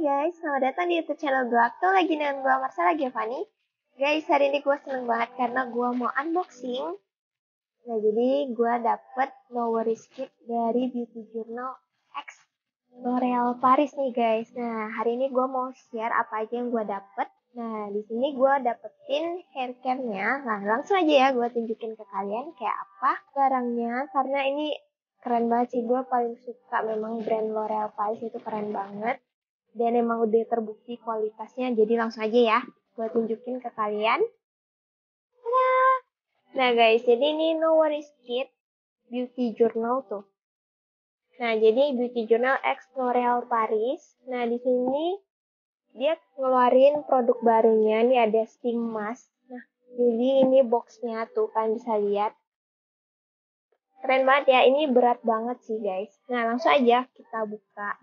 guys, selamat datang di YouTube channel gue. Ketemu lagi dengan gue, Marcella Giovanni. Guys, hari ini gue seneng banget karena gue mau unboxing. Nah, jadi gue dapet No Worries Kit dari Beauty Journal X L'Oreal Paris nih guys. Nah, hari ini gue mau share apa aja yang gue dapet. Nah, di sini gue dapetin hair care-nya. Nah, langsung aja ya gue tunjukin ke kalian kayak apa barangnya. Karena ini keren banget sih, gue paling suka memang brand L'Oreal Paris itu keren banget. Dan emang udah terbukti kualitasnya, jadi langsung aja ya gue tunjukin ke kalian. Tada! Nah guys, jadi ini No Worries Kit Beauty Journal tuh. Nah, jadi Beauty Journal X L'Oreal Paris. Nah, di sini dia ngeluarin produk barunya. Ini ada steam mask. Nah, jadi ini boxnya tuh kalian bisa lihat. Keren banget ya, ini berat banget sih guys. Nah, langsung aja kita buka.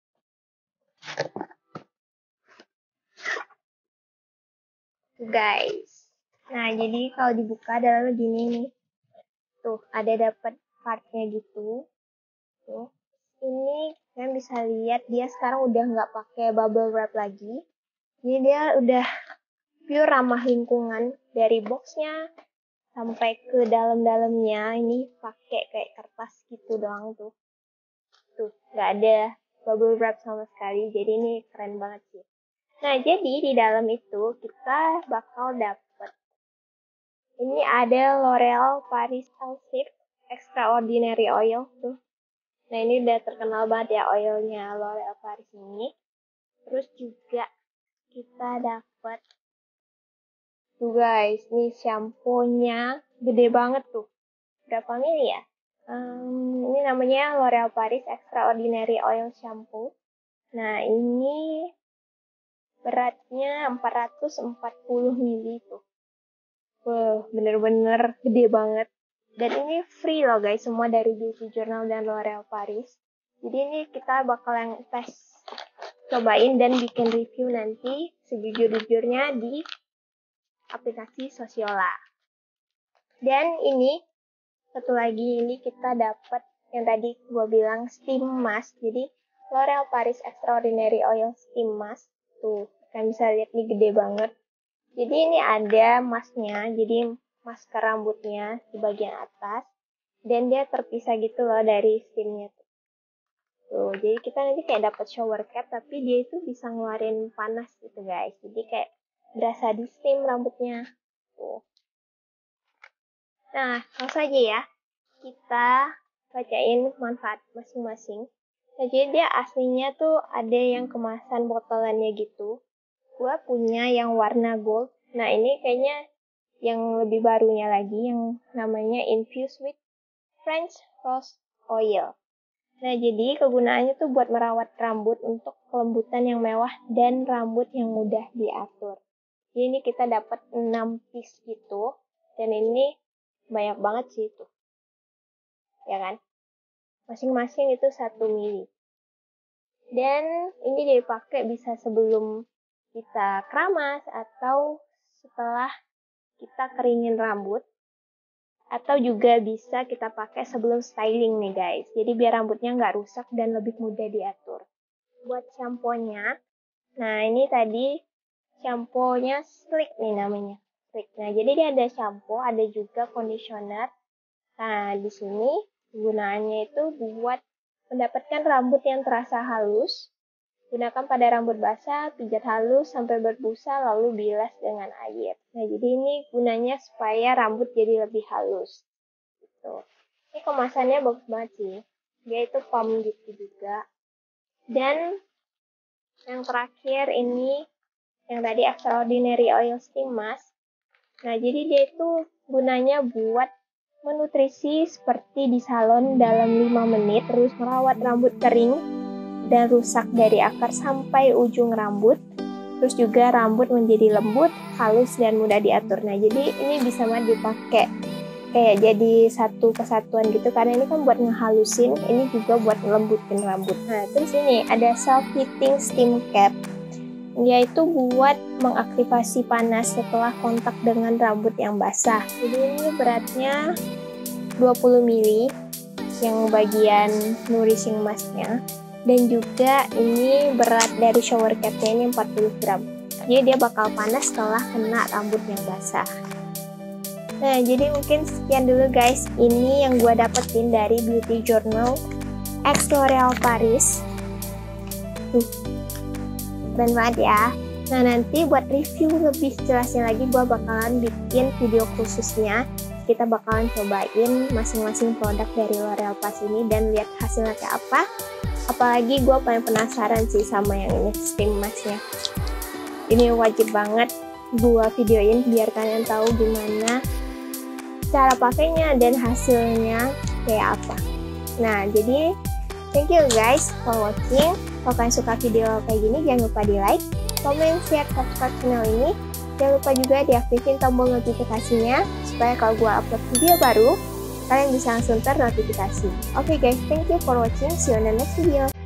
Guys. Nah, jadi kalau dibuka dalamnya gini nih. Tuh, ada dapat partnya gitu. Tuh. Ini kalian bisa lihat dia sekarang udah nggak pakai bubble wrap lagi. Jadi dia udah pure ramah lingkungan dari boxnya sampai ke dalam-dalamnya ini pakai kayak kertas gitu doang tuh. Tuh, nggak ada bubble wrap sama sekali. Jadi ini keren banget sih. Nah, jadi di dalam itu kita bakal dapet ini ada L'Oreal Paris Sensitive Extraordinary Oil tuh. Nah, ini udah terkenal banget ya oilnya L'Oreal Paris ini. Terus juga kita dapat tuh guys, ini shampoo-nya gede banget tuh. Berapa mili ya? Ini namanya L'Oreal Paris Extraordinary Oil Shampoo. Nah, ini beratnya 440 mili tuh. Wah, bener-bener gede banget. Dan ini free loh guys, semua dari Beauty Journal dan L'Oreal Paris. Jadi ini kita bakal yang tes, cobain dan bikin review nanti sejujur-jujurnya di aplikasi Sosiola. Dan ini, satu lagi ini kita dapat yang tadi gue bilang steam mask. Jadi L'Oreal Paris Extraordinary Oil Steam Mask. Tuh, kalian bisa lihat nih gede banget. Jadi ini ada masknya, jadi masker rambutnya di bagian atas. Dan dia terpisah gitu loh dari steamnya. Tuh, jadi kita nanti kayak dapat shower cap, tapi dia itu bisa ngeluarin panas gitu guys. Jadi kayak berasa di steam rambutnya. Tuh. Nah, langsung aja ya. Kita bacain manfaat masing-masing. Nah, jadi dia aslinya tuh ada yang kemasan botolannya gitu. Gua punya yang warna gold. Nah, ini kayaknya yang lebih barunya lagi, yang namanya Infused with French Rose Oil. Nah, jadi kegunaannya tuh buat merawat rambut untuk kelembutan yang mewah dan rambut yang mudah diatur. Jadi ini kita dapat 6 piece gitu. Dan ini banyak banget sih itu. Ya kan? Masing-masing itu 1 mili. Dan ini dipakai bisa sebelum kita keramas atau setelah kita keringin rambut. Atau juga bisa kita pakai sebelum styling nih guys. Jadi biar rambutnya nggak rusak dan lebih mudah diatur. Buat shampoo-nya, nah ini tadi shampoo-nya Slick nih namanya. Slick. Nah, jadi dia ada shampoo, ada juga conditioner. Nah, di sini gunaannya itu buat mendapatkan rambut yang terasa halus. Gunakan pada rambut basah, pijat halus sampai berbusa lalu bilas dengan air. Nah, jadi ini gunanya supaya rambut jadi lebih halus. Gitu. Ini kemasannya bagus banget sih. Dia itu foam gitu juga. Dan yang terakhir ini yang tadi Extraordinary Oil Steam Mask. Nah, jadi dia itu gunanya buat menutrisi seperti di salon dalam 5 menit, terus merawat rambut kering dan rusak dari akar sampai ujung rambut. Terus juga rambut menjadi lembut, halus, dan mudah diatur. Nah, jadi ini bisa banget dipakai kayak jadi satu kesatuan gitu. Karena ini kan buat ngehalusin, ini juga buat ngelembutin rambut. Nah, terus ini ada self-heating steam cap. Dia itu buat mengaktifasi panas setelah kontak dengan rambut yang basah. Jadi ini beratnya 20 mili yang bagian nourishing masknya. Dan juga ini berat dari shower capnya ini 40 gram. Jadi dia bakal panas setelah kena rambut yang basah. Nah, jadi mungkin sekian dulu guys. Ini yang gue dapetin dari Beauty Journal X L'Oreal Paris. Keren banget ya. Nah, nanti buat review lebih jelasnya lagi, gue bakalan bikin video khususnya. Kita bakalan cobain masing-masing produk dari L'Oreal Paris ini dan lihat hasilnya kayak apa. Apalagi gue paling penasaran sih sama yang ini, steam masknya. Ini wajib banget gue videoin biar kalian tahu gimana cara pakainya dan hasilnya kayak apa. Nah, jadi thank you guys for watching. Kalau kalian suka video kayak gini, jangan lupa di like, comment, share, subscribe channel ini. Jangan lupa juga diaktifin tombol notifikasinya supaya kalau gue upload video baru, kalian bisa langsung ternotifikasi. Oke guys, thank you for watching. See you on the next video.